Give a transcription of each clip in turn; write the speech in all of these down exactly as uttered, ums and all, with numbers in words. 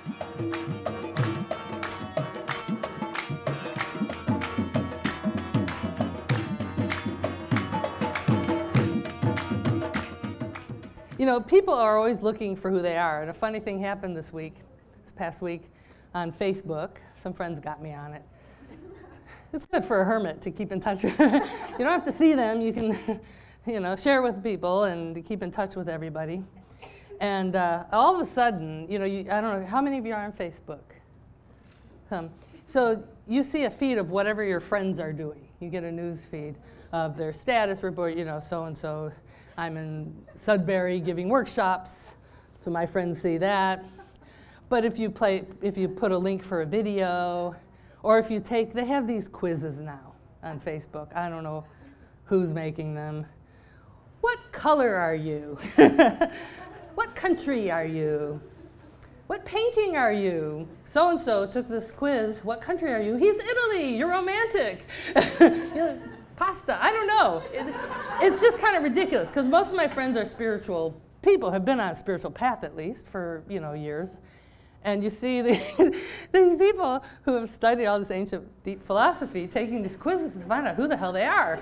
You know, people are always looking for who they are. And a funny thing happened this week, this past week, on Facebook. Some friends got me on it. It's good for a hermit to keep in touch with. You don't have to see them. You can, you know, share with people and keep in touch with everybody. And uh, all of a sudden, you know, you, I don't know, how many of you are on Facebook? Um, so you see a feed of whatever your friends are doing. You get a news feed of their status report, you know, so-and-so. I'm in Sudbury giving workshops, so my friends see that. But if you play, if you put a link for a video, or if you take, they have these quizzes now on Facebook. I don't know who's making them. What color are you? What country are you? What painting are you? So-and-so took this quiz. What country are you? He's Italy. You're romantic. You're pasta. I don't know. It, it's just kind of ridiculous because most of my friends are spiritual people, have been on a spiritual path at least for, you know, years. And you see these, these people who have studied all this ancient deep philosophy taking these quizzes to find out who the hell they are.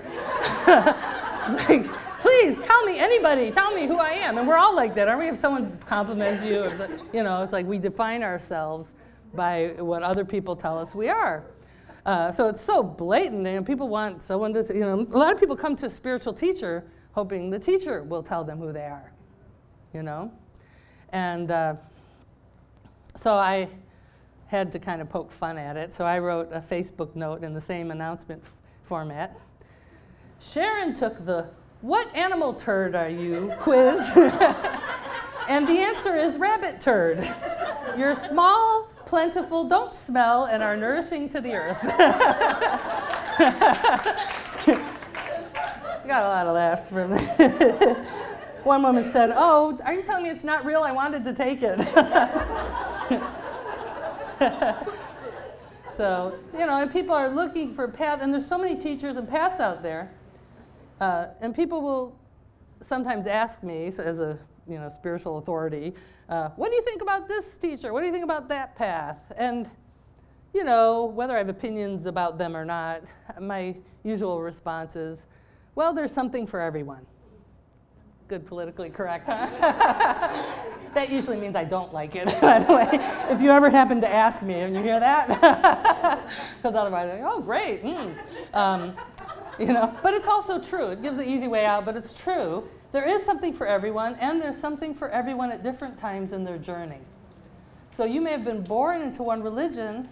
It's like, please tell me, anybody, tell me who I am. And we're all like that, aren't we? If someone compliments you, it's like, you know, it's like we define ourselves by what other people tell us we are. Uh, so it's so blatant, and people want someone to, you know, a lot of people come to a spiritual teacher hoping the teacher will tell them who they are, you know? And uh, so I had to kind of poke fun at it, so I wrote a Facebook note in the same announcement f format. Sharon took the "What animal turd are you?" quiz, and the answer is rabbit turd. You're small, plentiful, don't smell, and are nourishing to the earth. Got a lot of laughs from it. One woman said, "Oh, are you telling me it's not real? I wanted to take it." So, you know, and people are looking for paths, and there's so many teachers and paths out there. Uh, and people will sometimes ask me, as a you know, spiritual authority, uh, what do you think about this teacher? What do you think about that path? And, you know, whether I have opinions about them or not, my usual response is, well, there's something for everyone. Good politically correct, huh? That usually means I don't like it, by the way. If you ever happen to ask me and you hear that, because otherwise, I'm like, oh, great. Mm. Um, you know, but it's also true. It gives an easy way out, but it's true. There is something for everyone, and there's something for everyone at different times in their journey. So you may have been born into one religion,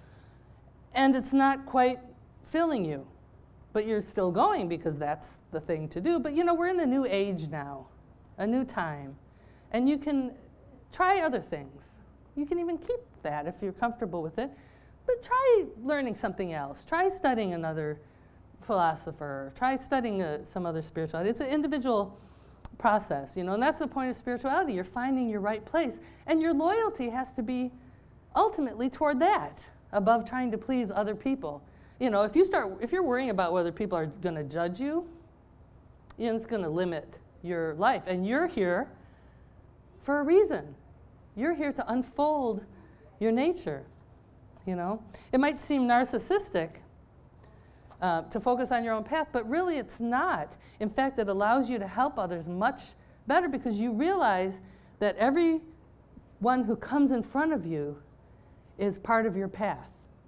and it's not quite filling you. But you're still going because that's the thing to do. But you know, we're in a new age now, a new time. And you can try other things. You can even keep that if you're comfortable with it. But try learning something else. Try studying another philosopher. Try studying uh, some other spirituality. It's an individual process, you know, and that's the point of spirituality. You're finding your right place. And your loyalty has to be ultimately toward that, above trying to please other people. You know, if you start, if you're worrying about whether people are going to judge you, you know, it's going to limit your life. And you're here for a reason. You're here to unfold your nature, you know. It might seem narcissistic uh, to focus on your own path, but really it's not. In fact, it allows you to help others much better because you realize that everyone who comes in front of you is part of your path.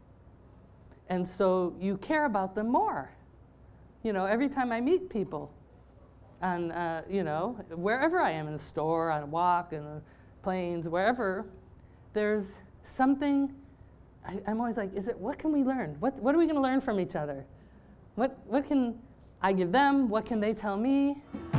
And so you care about them more. You know, every time I meet people, on, uh, you know, wherever I am, in a store, on a walk, in the planes, wherever, there's something, I, I'm always like, is it, what can we learn? What, what are we going to learn from each other? What, what can I give them? What can they tell me?